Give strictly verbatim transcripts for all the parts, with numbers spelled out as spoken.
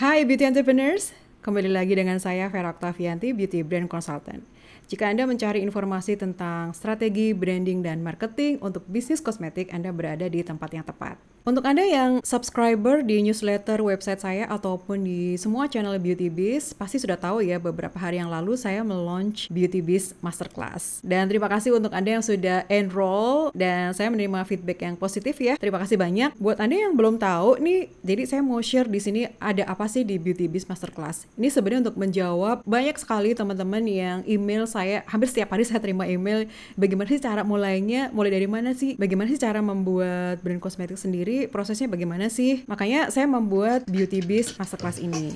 Hai Beauty Entrepreneurs, kembali lagi dengan saya Vera Oktavianti, Beauty Brand Consultant. Jika Anda mencari informasi tentang strategi branding dan marketing untuk bisnis kosmetik, Anda berada di tempat yang tepat. Untuk Anda yang subscriber di newsletter website saya ataupun di semua channel Beauty Biz, pasti sudah tahu ya beberapa hari yang lalu saya melaunch Beauty Biz Masterclass. Dan terima kasih untuk Anda yang sudah enroll dan saya menerima feedback yang positif ya. Terima kasih banyak. Buat Anda yang belum tahu nih, jadi saya mau share di sini ada apa sih di Beauty Biz Masterclass. Ini sebenarnya untuk menjawab banyak sekali teman-teman yang email saya, hampir setiap hari saya terima email, bagaimana sih cara mulainya, mulai dari mana sih, bagaimana sih cara membuat brand kosmetik sendiri, prosesnya bagaimana sih? Makanya saya membuat Beauty Biz Masterclass ini.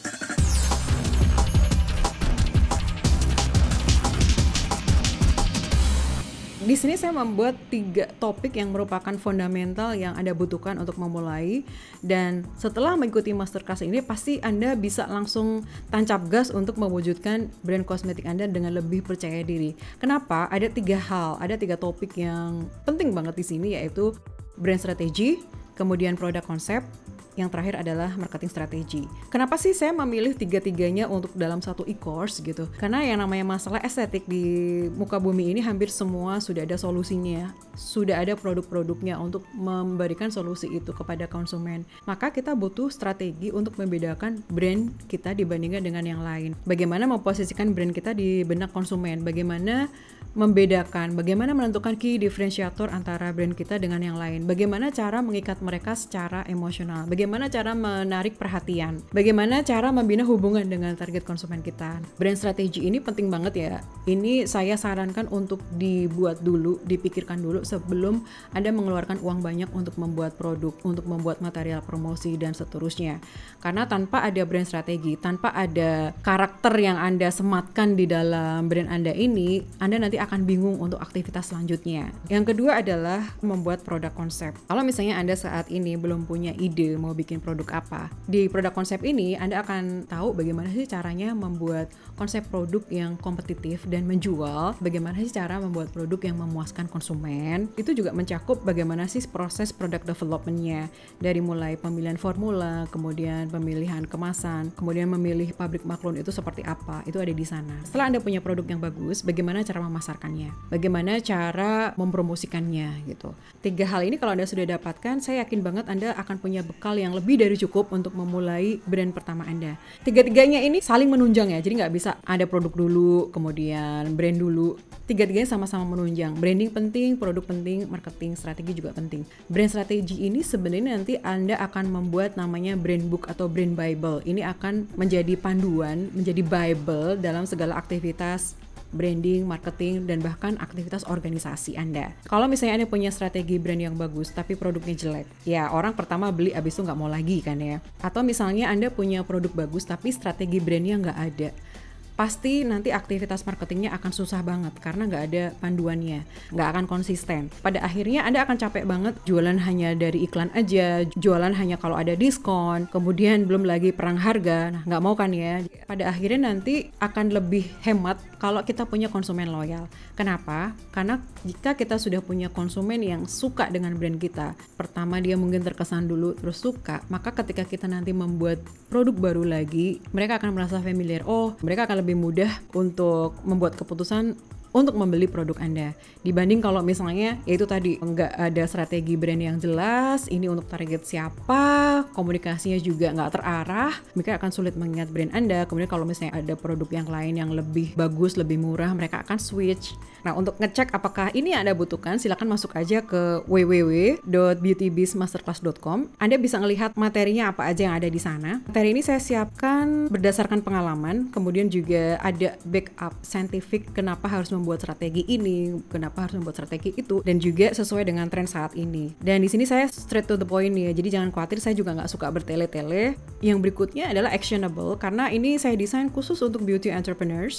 Di sini saya membuat tiga topik yang merupakan fundamental yang Anda butuhkan untuk memulai, dan setelah mengikuti masterclass ini pasti Anda bisa langsung tancap gas untuk mewujudkan brand kosmetik Anda dengan lebih percaya diri. Kenapa? Ada tiga hal, ada tiga topik yang penting banget di sini, yaitu brand strategi, kemudian produk konsep, yang terakhir adalah marketing strategi. Kenapa sih saya memilih tiga-tiganya untuk dalam satu e-course gitu? Karena yang namanya masalah estetik di muka bumi ini hampir semua sudah ada solusinya, sudah ada produk-produknya untuk memberikan solusi itu kepada konsumen. Maka kita butuh strategi untuk membedakan brand kita dibandingkan dengan yang lain. Bagaimana memposisikan brand kita di benak konsumen? Bagaimana membedakan, bagaimana menentukan key differentiator antara brand kita dengan yang lain, bagaimana cara mengikat mereka secara emosional, bagaimana cara menarik perhatian, bagaimana cara membina hubungan dengan target konsumen kita. Brand strategi ini penting banget ya. Ini saya sarankan untuk dibuat dulu, dipikirkan dulu sebelum Anda mengeluarkan uang banyak untuk membuat produk, untuk membuat material promosi dan seterusnya. Karena tanpa ada brand strategi, tanpa ada karakter yang Anda sematkan di dalam brand Anda ini, Anda nanti akan bingung untuk aktivitas selanjutnya. Yang kedua adalah membuat produk konsep. Kalau misalnya Anda saat ini belum punya ide mau bikin produk apa, di produk konsep ini Anda akan tahu bagaimana sih caranya membuat konsep produk yang kompetitif dan menjual, bagaimana sih cara membuat produk yang memuaskan konsumen. Itu juga mencakup bagaimana sih proses product development-nya, dari mulai pemilihan formula, kemudian pemilihan kemasan, kemudian memilih pabrik maklun itu seperti apa, itu ada di sana. Setelah Anda punya produk yang bagus, bagaimana cara memasarkan, bagaimana cara mempromosikannya gitu. Tiga hal ini kalau Anda sudah dapatkan, saya yakin banget Anda akan punya bekal yang lebih dari cukup untuk memulai brand pertama Anda. Tiga-tiganya ini saling menunjang ya, jadi nggak bisa ada produk dulu, kemudian brand dulu. Tiga-tiganya sama-sama menunjang. Branding penting, produk penting, marketing strategi juga penting. Brand strategi ini sebenarnya nanti Anda akan membuat namanya brand book atau brand bible. Ini akan menjadi panduan, menjadi bible dalam segala aktivitas branding, marketing, dan bahkan aktivitas organisasi Anda. Kalau misalnya Anda punya strategi brand yang bagus tapi produknya jelek, ya orang pertama beli abis itu nggak mau lagi kan ya. Atau misalnya Anda punya produk bagus tapi strategi brandnya nggak ada, pasti nanti aktivitas marketingnya akan susah banget karena nggak ada panduannya, nggak akan konsisten. Pada akhirnya Anda akan capek banget jualan hanya dari iklan aja, jualan hanya kalau ada diskon, kemudian belum lagi perang harga. Nah, nggak mau kan ya? Pada akhirnya nanti akan lebih hemat kalau kita punya konsumen loyal. Kenapa? Karena jika kita sudah punya konsumen yang suka dengan brand kita, pertama dia mungkin terkesan dulu terus suka, maka ketika kita nanti membuat produk baru lagi, mereka akan merasa familiar. Oh, mereka akan lebih mudah untuk membuat keputusan untuk membeli produk Anda dibanding kalau misalnya ya itu tadi nggak ada strategi brand yang jelas, ini untuk target siapa, komunikasinya juga nggak terarah, mereka akan sulit mengingat brand Anda. Kemudian kalau misalnya ada produk yang lain yang lebih bagus, lebih murah, mereka akan switch. Nah, untuk ngecek apakah ini yang Anda butuhkan, silakan masuk aja ke w w w dot beauty biz masterclass dot com. Anda bisa ngelihat materinya apa aja yang ada di sana. Materi ini saya siapkan berdasarkan pengalaman, kemudian juga ada backup scientific kenapa harus membuat strategi ini, kenapa harus membuat strategi itu, dan juga sesuai dengan tren saat ini. Dan di sini saya straight to the point ya, jadi jangan khawatir, saya juga nggak suka bertele-tele. Yang berikutnya adalah actionable, karena ini saya desain khusus untuk beauty entrepreneurs.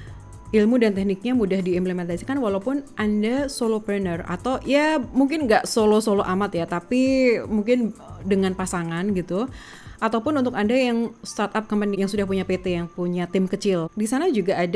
Ilmu dan tekniknya mudah diimplementasikan walaupun Anda solopreneur atau ya mungkin nggak solo-solo amat ya, tapi mungkin dengan pasangan gitu. Ataupun untuk Anda yang startup company yang sudah punya P T, yang punya tim kecil. Di sana juga ada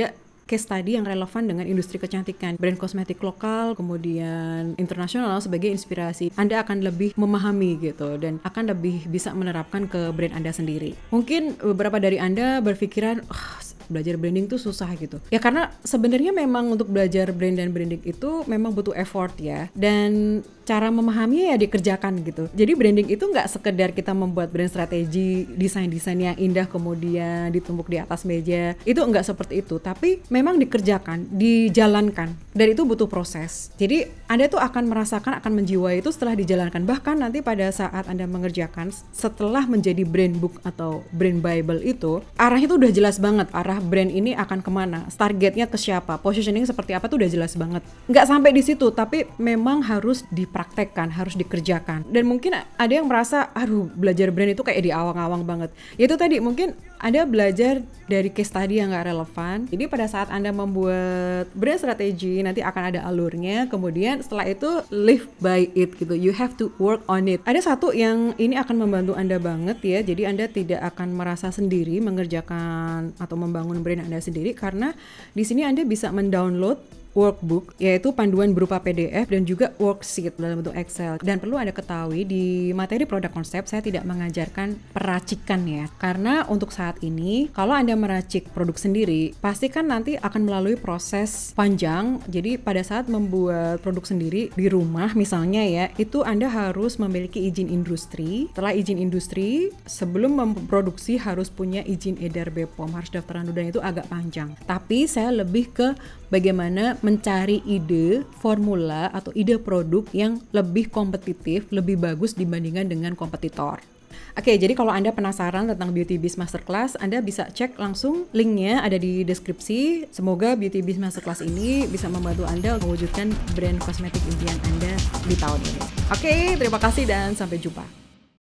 case study yang relevan dengan industri kecantikan, brand kosmetik lokal, kemudian internasional sebagai inspirasi. Anda akan lebih memahami gitu dan akan lebih bisa menerapkan ke brand Anda sendiri. Mungkin beberapa dari Anda berpikiran, oh, belajar branding tuh susah gitu. Ya karena sebenarnya memang untuk belajar brand dan branding itu memang butuh effort ya. Dan cara memahaminya ya dikerjakan gitu. Jadi branding itu nggak sekedar kita membuat brand strategi, desain-desain yang indah kemudian ditumpuk di atas meja. Itu nggak seperti itu. Tapi memang dikerjakan, dijalankan. Dan itu butuh proses. Jadi Anda tuh akan merasakan, akan menjiwai itu setelah dijalankan. Bahkan nanti pada saat Anda mengerjakan, setelah menjadi brand book atau brand bible itu, arahnya tuh udah jelas banget. Arah brand ini akan kemana, targetnya ke siapa, positioning seperti apa tuh udah jelas banget. Nggak sampai di situ, tapi memang harus dipraktekkan, harus dikerjakan. Dan mungkin ada yang merasa, aduh belajar brand itu kayak di awang-awang banget. Ya itu tadi, mungkin Anda belajar dari case study yang nggak relevan. Jadi pada saat Anda membuat brand strategi, nanti akan ada alurnya, kemudian setelah itu live by it gitu. You have to work on it. Ada satu yang ini akan membantu Anda banget ya, jadi Anda tidak akan merasa sendiri mengerjakan atau membangun brand Anda sendiri, karena di sini Anda bisa mendownload workbook, yaitu panduan berupa P D F dan juga worksheet dalam bentuk Excel. Dan perlu Anda ketahui, di materi produk konsep saya tidak mengajarkan peracikan ya, karena untuk saat ini kalau Anda meracik produk sendiri pasti kan nanti akan melalui proses panjang. Jadi pada saat membuat produk sendiri di rumah misalnya ya, itu Anda harus memiliki izin industri. Setelah izin industri, sebelum memproduksi harus punya izin edar B P O M, harus daftaran dulu, dan itu agak panjang. Tapi saya lebih ke bagaimana mencari ide formula atau ide produk yang lebih kompetitif, lebih bagus dibandingkan dengan kompetitor. Oke, jadi kalau Anda penasaran tentang Beauty Biz Masterclass, Anda bisa cek langsung linknya ada di deskripsi. Semoga Beauty Biz Masterclass ini bisa membantu Anda mewujudkan brand kosmetik impian Anda di tahun ini. Oke, terima kasih dan sampai jumpa.